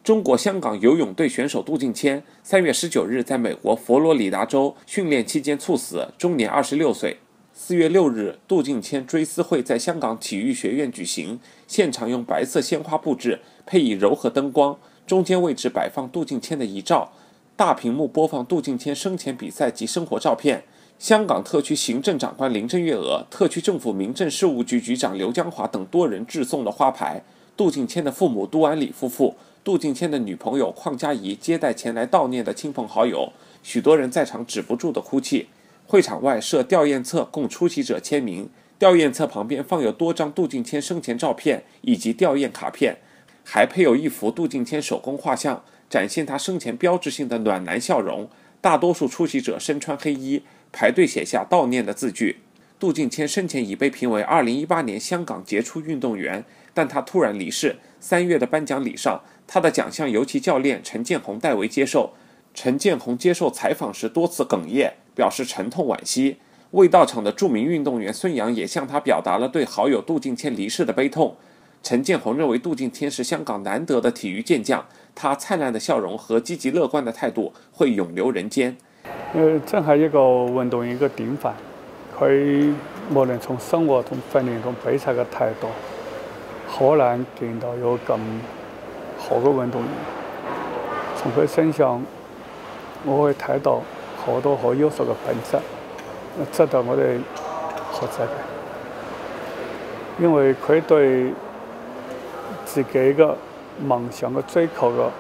中国香港游泳队选手杜敬谦3月19日在美国佛罗里达州训练期间猝死，终年26岁。4月6日，杜敬谦追思会在香港体育学院举行，现场用白色鲜花布置，配以柔和灯光，中间位置摆放杜敬谦的遗照，大屏幕播放杜敬谦生前比赛及生活照片。香港特区行政长官林郑月娥、特区政府民政事务局局长刘江华等多人致送了花牌。杜敬谦的父母杜安礼夫妇、杜敬谦的女朋友邝嘉怡接待前来悼念的亲朋好友，许多人在场止不住的哭泣。会场外设吊唁册供出席者签名，吊唁册旁边放有多张杜敬谦生前照片以及吊唁卡片，还配有一幅杜敬谦手工画像，展现他生前标志性的暖男笑容。大多数出席者身穿黑衣，排队写下悼念的字句。杜敬谦生前已被评为2018年香港杰出运动员，但他突然离世。3月的颁奖礼上，他的奖项由其教练陈建宏代为接受。陈建宏接受采访时多次哽咽，表示沉痛惋惜。未到场的著名运动员孙杨也向他表达了对好友杜敬谦离世的悲痛。陈建宏认为杜敬谦是香港难得的体育健将，他灿烂的笑容和积极乐观的態度會永留人間。 真係一個運動員一個典範，佢無論從生活同訓練同比賽嘅態度，好難見到有咁好嘅運動員。從佢身上，我會睇到好多好優秀嘅品質，值得我哋學習嘅。因為佢對自己嘅夢想嘅追求嘅，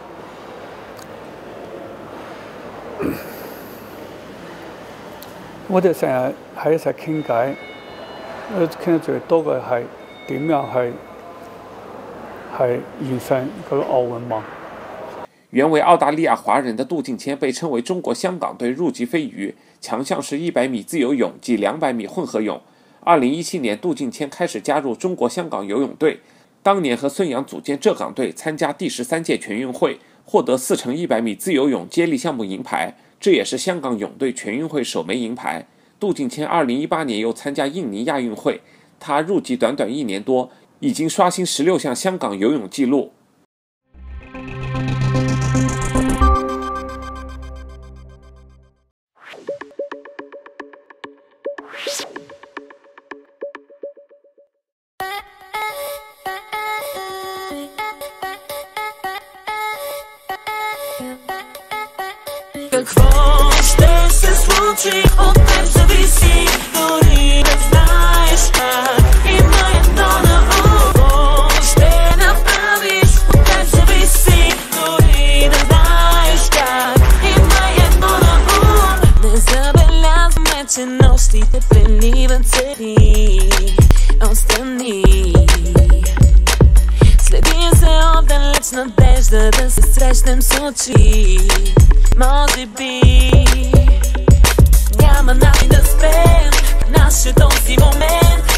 我哋成日喺一齊傾偈，傾得最多嘅係點樣係完成佢嘅奧運夢。 原为澳大利亚华人的杜敬谦被称为中国香港队入籍飞鱼，强项是100米自由泳及200米混合泳。2017年，杜敬谦开始加入中国香港游泳队，当年和孙杨组建浙港队，参加第13届全运会，获得4乘100米自由泳接力项目银牌，这也是香港泳队全运会首枚银牌。杜敬谦2018年又参加印尼亚运会，他入籍短短1年多，已经刷新16项香港游泳纪录。 Надежда да се срещнем с очи. Може би няма начин да спрем нашето си момент.